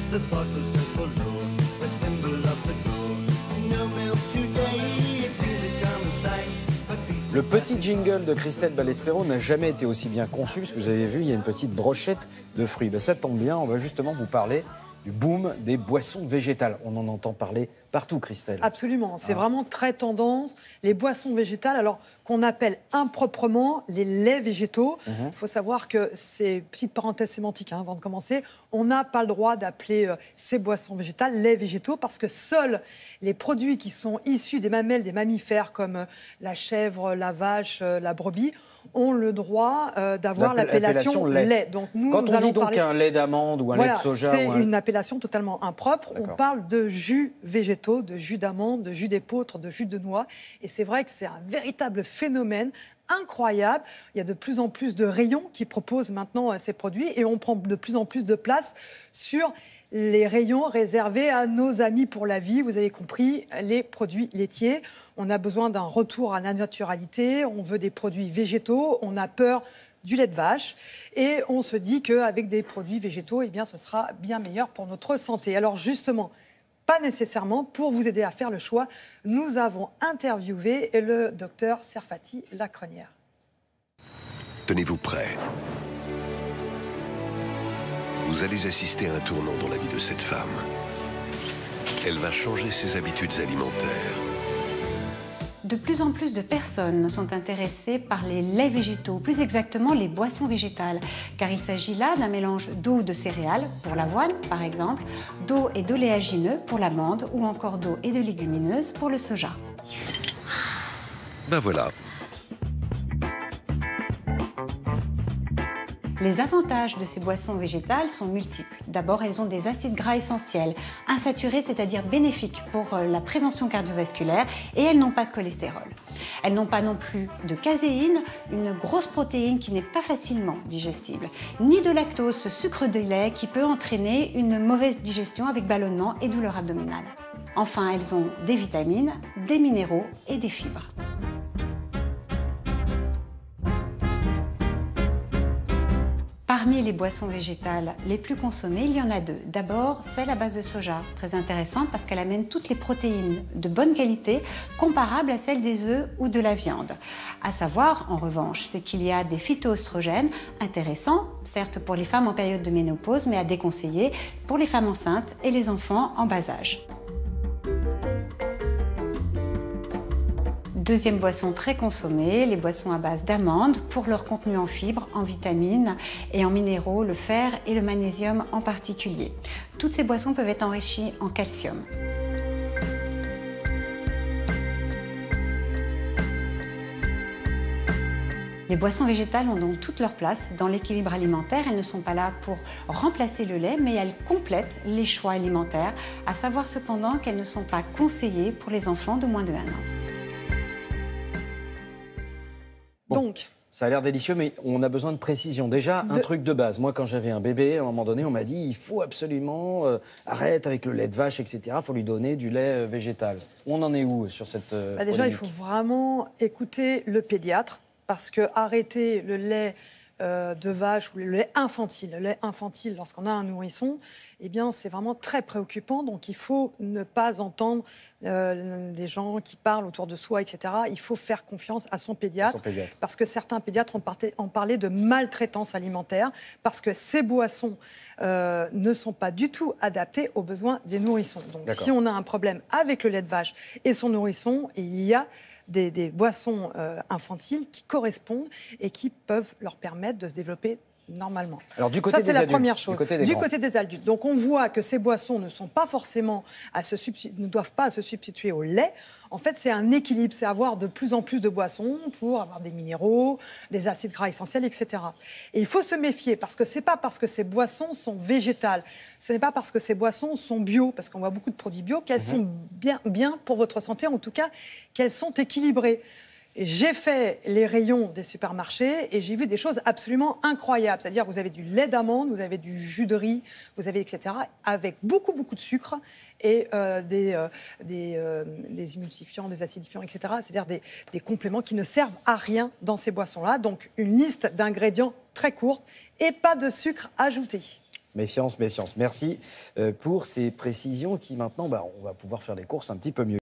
the bottle's just for law, a symbol of the goal. No milk today, it seems a common sight. Le petit jingle de Christelle Ballesteros n'a jamais été aussi bien conçu, parce que vous avez vu, il y a une petite brochette de fruits. Ben, ça tombe bien, on va justement vous parler du boom des boissons végétales. On en entend parler partout, Christelle. Absolument, c'est vraiment très tendance. Les boissons végétales, alors qu'on appelle improprement les laits végétaux. Il faut savoir que, c'est petite parenthèse sémantique avant de commencer, on n'a pas le droit d'appeler ces boissons végétales laits végétaux parce que seuls les produits qui sont issus des mamelles des mammifères comme la chèvre, la vache, la brebis ont le droit d'avoir l'appellation lait. Donc quand on dit donc un lait d'amande ou un lait de soja... C'est une appellation totalement impropre. On parle de jus végétaux, de jus d'amande, de jus d'épeautre, de jus de noix. Et c'est vrai que c'est un véritable phénomène incroyable. Il y a de plus en plus de rayons qui proposent maintenant ces produits et on prend de plus en plus de place sur les rayons réservés à nos amis pour la vie. Vous avez compris, les produits laitiers. On a besoin d'un retour à la naturalité. On veut des produits végétaux. On a peur du lait de vache. Et on se dit qu'avec des produits végétaux, eh bien, ce sera bien meilleur pour notre santé. Alors justement, pas nécessairement. Pour vous aider à faire le choix, nous avons interviewé le docteur Serfati Lacrenière. Tenez-vous prêts. Vous allez assister à un tournant dans la vie de cette femme. Elle va changer ses habitudes alimentaires. De plus en plus de personnes sont intéressées par les laits végétaux, plus exactement les boissons végétales, car il s'agit là d'un mélange d'eau ou de céréales, pour l'avoine par exemple, d'eau et d'oléagineux pour l'amande, ou encore d'eau et de légumineuses pour le soja. Ben voilà. Les avantages de ces boissons végétales sont multiples. D'abord, elles ont des acides gras essentiels, insaturés, c'est-à-dire bénéfiques pour la prévention cardiovasculaire, et elles n'ont pas de cholestérol. Elles n'ont pas non plus de caséine, une grosse protéine qui n'est pas facilement digestible, ni de lactose, ce sucre de lait qui peut entraîner une mauvaise digestion avec ballonnement et douleur abdominale. Enfin, elles ont des vitamines, des minéraux et des fibres. Parmi les boissons végétales les plus consommées, il y en a deux. D'abord, celle à base de soja, très intéressante parce qu'elle amène toutes les protéines de bonne qualité, comparables à celles des œufs ou de la viande. À savoir, en revanche, c'est qu'il y a des phytoœstrogènes intéressants, certes pour les femmes en période de ménopause, mais à déconseiller pour les femmes enceintes et les enfants en bas âge. Deuxième boisson très consommée, les boissons à base d'amandes pour leur contenu en fibres, en vitamines et en minéraux, le fer et le magnésium en particulier. Toutes ces boissons peuvent être enrichies en calcium. Les boissons végétales ont donc toute leur place dans l'équilibre alimentaire. Elles ne sont pas là pour remplacer le lait, mais elles complètent les choix alimentaires, à savoir cependant qu'elles ne sont pas conseillées pour les enfants de moins de 1 an. Bon, Donc, ça a l'air délicieux, mais on a besoin de précision. Déjà, un truc de base. Moi, quand j'avais un bébé, à un moment donné, on m'a dit il faut absolument arrête avec le lait de vache, etc. Il faut lui donner du lait végétal. On en est où sur cette déjà, il faut vraiment écouter le pédiatre, parce que arrêter le lait de vache ou le lait infantile lorsqu'on a un nourrisson, eh bien, c'est vraiment très préoccupant. Donc, il faut ne pas entendre des gens qui parlent autour de soi, etc. Il faut faire confiance à son pédiatre, parce que certains pédiatres ont parlé de maltraitance alimentaire, parce que ces boissons ne sont pas du tout adaptées aux besoins des nourrissons. Donc, si on a un problème avec le lait de vache et son nourrisson, il y a des boissons infantiles qui correspondent et qui peuvent leur permettre de se développer normalement. Alors, du côté ça, c'est des la adultes, première chose. Du côté des adultes. Donc, on voit que ces boissons ne sont pas forcément ne doivent pas se substituer au lait. En fait, c'est un équilibre. C'est avoir de plus en plus de boissons pour avoir des minéraux, des acides gras essentiels, etc. Et il faut se méfier, parce que c'est pas parce que ces boissons sont végétales, ce n'est pas parce que ces boissons sont bio, parce qu'on voit beaucoup de produits bio, qu'elles sont bien pour votre santé, en tout cas, qu'elles sont équilibrées. J'ai fait les rayons des supermarchés et j'ai vu des choses absolument incroyables. C'est-à-dire, vous avez du lait d'amande, vous avez du jus de riz, vous avez etc. avec beaucoup de sucre et des émulsifiants, des acidifiants, etc. C'est-à-dire des compléments qui ne servent à rien dans ces boissons-là. Donc, une liste d'ingrédients très courte et pas de sucre ajouté. Méfiance, méfiance. Merci pour ces précisions qui maintenant, on va pouvoir faire les courses un petit peu mieux.